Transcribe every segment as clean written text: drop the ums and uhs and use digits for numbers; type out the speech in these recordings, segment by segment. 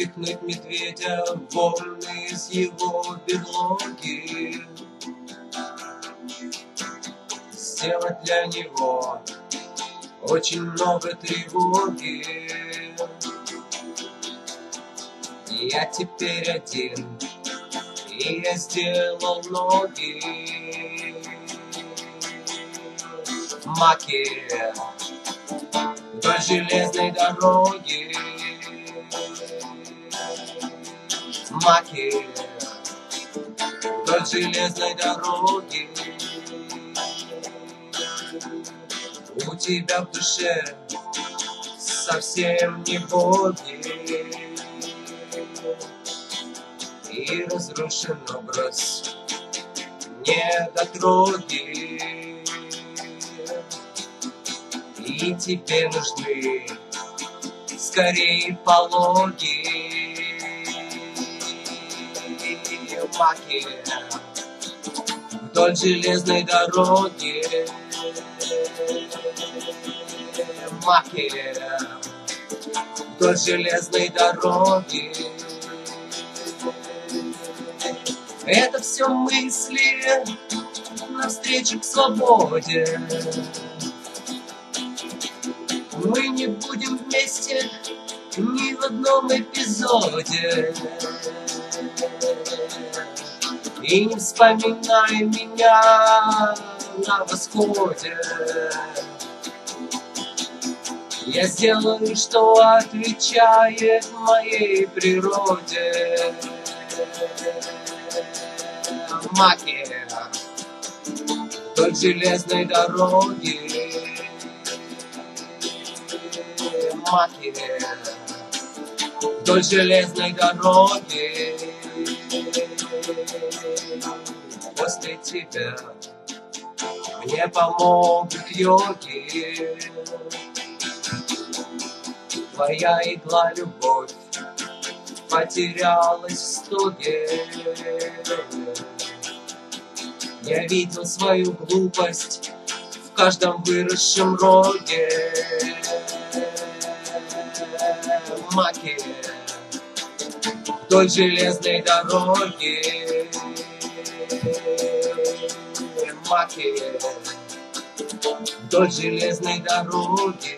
выпихнуть медведя вон из его берлоги, сделать для него очень много тревоги. Я теперь один, и я сделал ноги. Маки, вдоль железной дороги. Маки, вдоль железной дороги. У тебя в душе совсем не боги, и разрушен образ, недотроги. И тебе нужны скорее пологи. Маки, вдоль железной дороги. Маки, вдоль железной дороги. Это все мысли навстречу к свободе. Мы не будем вместе ни в одном эпизоде. И не вспоминай меня на восходе. Я сделаю, что отвечает моей природе. Маки, вдоль железной дороги. Маки, вдоль железной дороги. После тебя мне помогут йоги. Твоя игла-любовь потерялась в стоге. Я видел свою глупость в каждом выросшем роге. Маки, вдоль железной дороги. Маки, вдоль железной дороги.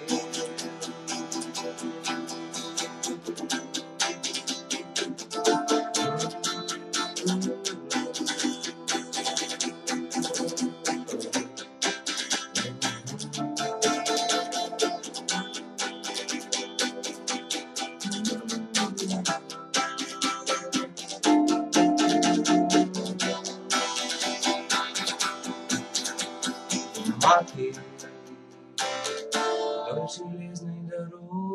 Маки, вдоль железной дороги.